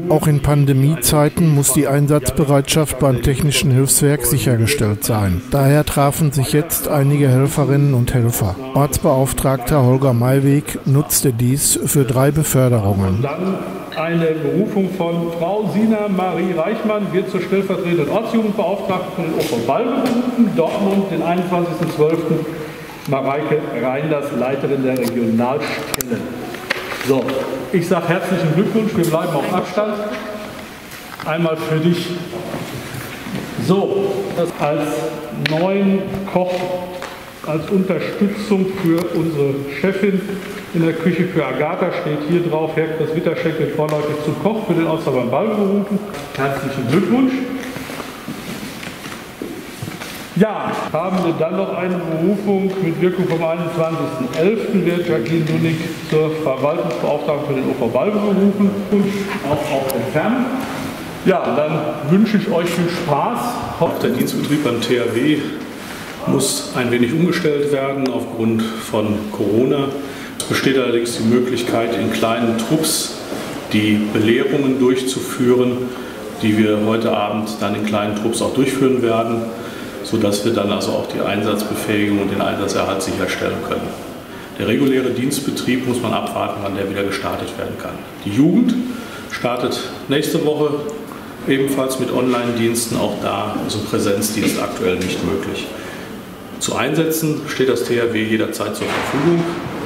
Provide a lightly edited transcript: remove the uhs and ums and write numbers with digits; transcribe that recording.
Auch in Pandemiezeiten muss die Einsatzbereitschaft beim Technischen Hilfswerk sichergestellt sein. Daher trafen sich jetzt einige Helferinnen und Helfer. Ortsbeauftragter Holger Maiweg nutzte dies für 3 Beförderungen. Dann eine Berufung von Frau Sina Marie Reichmann, wird zur stellvertretenden Ortsjugendbeauftragten für den OV Balve berufen. Dortmund, den 21.12. Mareike Reinders, Leiterin der Regionalstelle. So, ich sage herzlichen Glückwunsch, wir bleiben auf Abstand. Einmal für dich. So, das als neuen Koch, als Unterstützung für unsere Chefin in der Küche für Agatha steht hier drauf, Herr Chris Witterscheck wird vorläufig zum Koch für den Ortsverband Balve berufen. Herzlichen Glückwunsch. Ja, haben wir dann noch eine Berufung mit Wirkung vom 21.11. wird Jacqueline Dunnig zur Verwaltungsbeauftragten für den OV Balve berufen und auch entfernt. Ja, dann wünsche ich euch viel Spaß. Auch der Dienstbetrieb beim THW muss ein wenig umgestellt werden aufgrund von Corona. Es besteht allerdings die Möglichkeit, in kleinen Trupps die Belehrungen durchzuführen, die wir heute Abend dann in kleinen Trupps auch durchführen werden, sodass wir dann also auch die Einsatzbefähigung und den Einsatzerhalt sicherstellen können. Der reguläre Dienstbetrieb muss man abwarten, wann der wieder gestartet werden kann. Die Jugend startet nächste Woche ebenfalls mit Online-Diensten, auch da ist ein Präsenzdienst aktuell nicht möglich. Zu Einsätzen steht das THW jederzeit zur Verfügung.